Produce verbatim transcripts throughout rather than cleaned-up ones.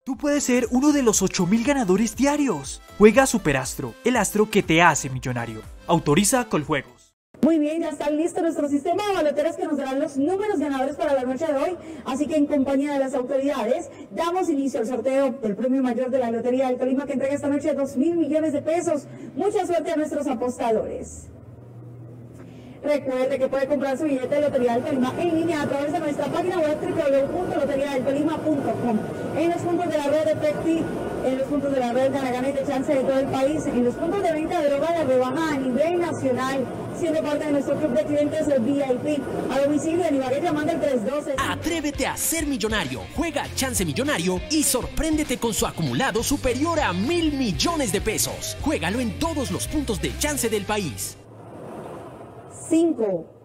Tú puedes ser uno de los ocho mil ganadores diarios. Juega Superastro, el astro que te hace millonario. Autoriza Coljuegos. Muy bien, ya está listo nuestro sistema de baloteras que nos darán los números ganadores para la noche de hoy. Así que en compañía de las autoridades, damos inicio al sorteo del premio mayor de la Lotería del Tolima que entrega esta noche dos mil millones de pesos. Mucha suerte a nuestros apostadores. Recuerde que puede comprar su billete de Lotería del Tolima en línea a través de nuestra página web doble u doble u doble u punto lotería del tolima punto com, en los puntos de la red de Pepsi, en los puntos de la red Ganagana y de Chance de todo el país, en los puntos de venta de droga de rebaja a nivel nacional, siendo parte de nuestro club de clientes V I P, a domicilio en Ibagué llamando al tres doce. Atrévete a ser millonario, juega Chance Millonario y sorpréndete con su acumulado superior a mil millones de pesos. Juégalo en todos los puntos de Chance del país. cinco,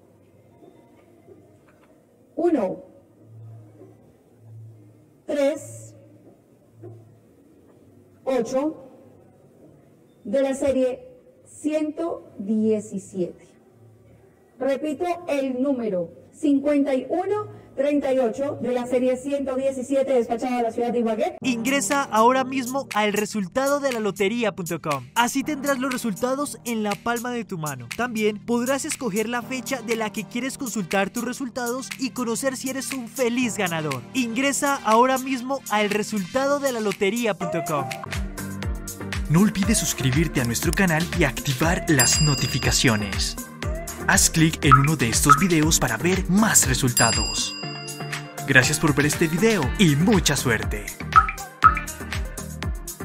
uno, tres, ocho, de la serie ciento diecisiete. Repito el número cincuenta y uno treinta y ocho de la serie ciento diecisiete despachada a la ciudad de Ibagué. Ingresa ahora mismo a el resultado de la lotería punto com. Así tendrás los resultados en la palma de tu mano. También podrás escoger la fecha de la que quieres consultar tus resultados y conocer si eres un feliz ganador. Ingresa ahora mismo a el resultado de la lotería punto com. No olvides suscribirte a nuestro canal y activar las notificaciones. Haz clic en uno de estos videos para ver más resultados. Gracias por ver este video y mucha suerte.